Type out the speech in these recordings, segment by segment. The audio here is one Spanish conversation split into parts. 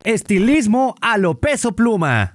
Estilismo a lo Peso Pluma.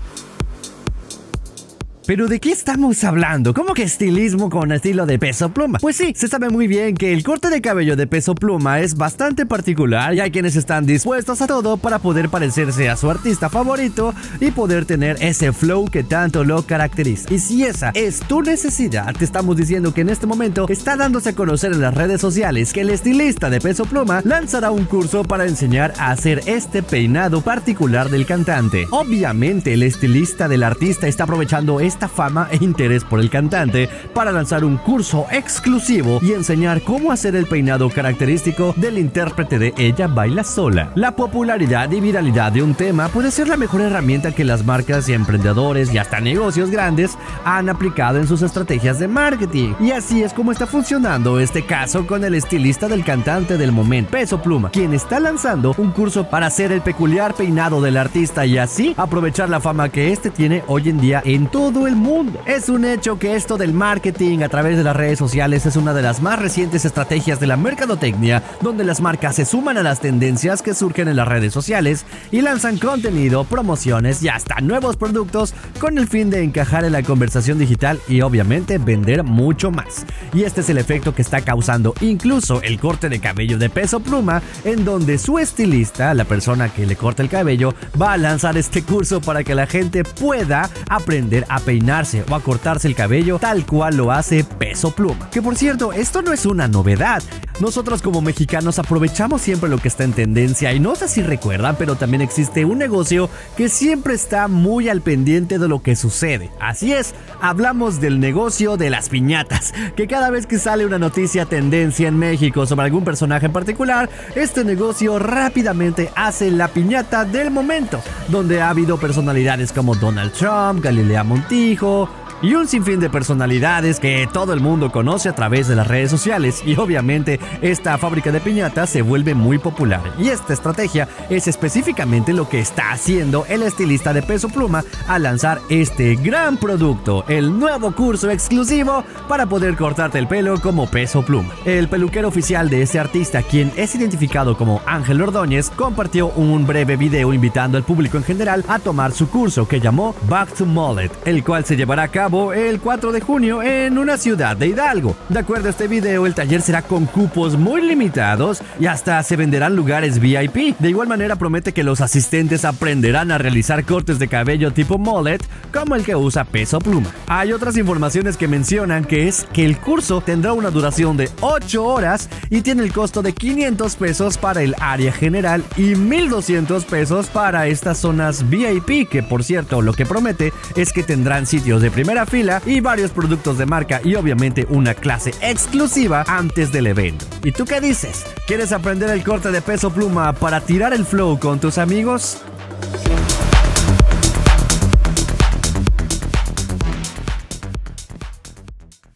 ¿Pero de qué estamos hablando? ¿Cómo que estilismo con estilo de Peso Pluma? Pues sí, se sabe muy bien que el corte de cabello de Peso Pluma es bastante particular y hay quienes están dispuestos a todo para poder parecerse a su artista favorito y poder tener ese flow que tanto lo caracteriza. Y si esa es tu necesidad, te estamos diciendo que en este momento está dándose a conocer en las redes sociales que el estilista de Peso Pluma lanzará un curso para enseñar a hacer este peinado particular del cantante. Obviamente el estilista del artista está aprovechando esta fama e interés por el cantante para lanzar un curso exclusivo y enseñar cómo hacer el peinado característico del intérprete de Ella Baila Sola. La popularidad y viralidad de un tema puede ser la mejor herramienta que las marcas y emprendedores y hasta negocios grandes han aplicado en sus estrategias de marketing. Y así es como está funcionando este caso con el estilista del cantante del momento, Peso Pluma, quien está lanzando un curso para hacer el peculiar peinado del artista y así aprovechar la fama que este tiene hoy en día en todo el mundo. Es un hecho que esto del marketing a través de las redes sociales es una de las más recientes estrategias de la mercadotecnia, donde las marcas se suman a las tendencias que surgen en las redes sociales y lanzan contenido, promociones y hasta nuevos productos con el fin de encajar en la conversación digital y obviamente vender mucho más. Y este es el efecto que está causando incluso el corte de cabello de Peso Pluma, en donde su estilista, la persona que le corta el cabello, va a lanzar este curso para que la gente pueda aprender a peinarse o a cortarse el cabello tal cual lo hace Peso Pluma. Que por cierto, esto no es una novedad. Nosotros como mexicanos aprovechamos siempre lo que está en tendencia y no sé si recuerdan, pero también existe un negocio que siempre está muy al pendiente de lo que sucede. Así es, hablamos del negocio de las piñatas, que cada vez que sale una noticia tendencia en México sobre algún personaje en particular, este negocio rápidamente hace la piñata del momento, donde ha habido personalidades como Donald Trump, Galilea Montijo y un sinfín de personalidades que todo el mundo conoce a través de las redes sociales, y obviamente esta fábrica de piñatas se vuelve muy popular. Y esta estrategia es específicamente lo que está haciendo el estilista de Peso Pluma al lanzar este gran producto, el nuevo curso exclusivo para poder cortarte el pelo como Peso Pluma. El peluquero oficial de este artista, quien es identificado como Ángel Ordóñez, compartió un breve video invitando al público en general a tomar su curso que llamó Back to Mullet, el cual se llevará a cabo el 4 de junio en una ciudad de Hidalgo. De acuerdo a este video, el taller será con cupos muy limitados y hasta se venderán lugares VIP. De igual manera promete que los asistentes aprenderán a realizar cortes de cabello tipo mullet como el que usa Peso Pluma. Hay otras informaciones que mencionan que es que el curso tendrá una duración de 8 horas y tiene el costo de 500 pesos para el área general y 1,200 pesos para estas zonas VIP, que por cierto lo que promete es que tendrán sitios de primera fila y varios productos de marca y obviamente una clase exclusiva antes del evento. ¿Y tú qué dices? ¿Quieres aprender el corte de Peso Pluma para tirar el flow con tus amigos?